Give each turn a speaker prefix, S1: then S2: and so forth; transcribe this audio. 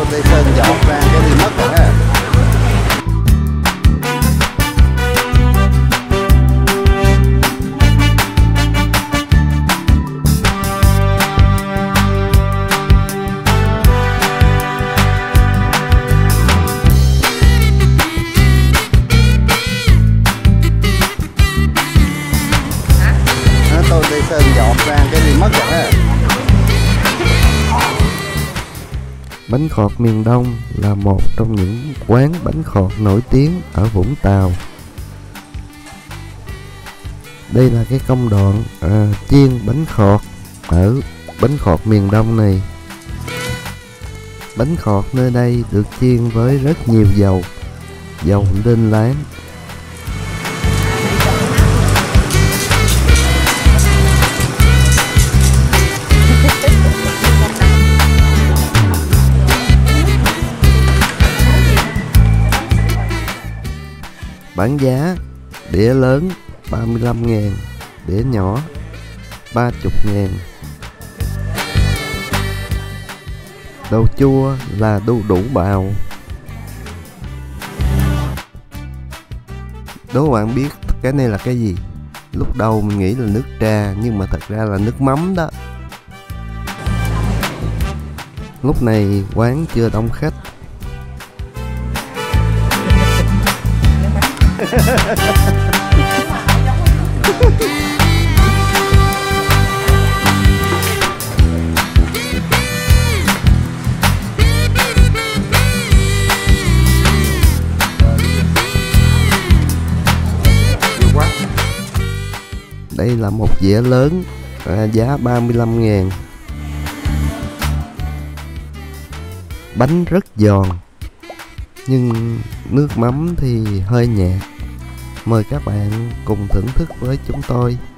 S1: Tây Sơn dọn ra cái đi mất rồi ha. Tôi Tây Sơn dọn ra cái đi mất rồi ha.
S2: Bánh khọt miền Đông là một trong những quán bánh khọt nổi tiếng ở Vũng Tàu. Đây là cái công đoạn chiên bánh khọt ở bánh khọt miền Đông này. Bánh khọt nơi đây được chiên với rất nhiều dầu lên láng. Bán giá đĩa lớn 35.000, đĩa nhỏ 30.000. Đồ chua là đu đủ bào. Đố bạn biết cái này là cái gì? Lúc đầu mình nghĩ là nước trà nhưng mà thật ra là nước mắm đó. Lúc này quán chưa đông khách. Đây là một dĩa lớn, giá 35.000. Bánh rất giòn nhưng nước mắm thì hơi nhạt. Mời các bạn cùng thưởng thức với chúng tôi.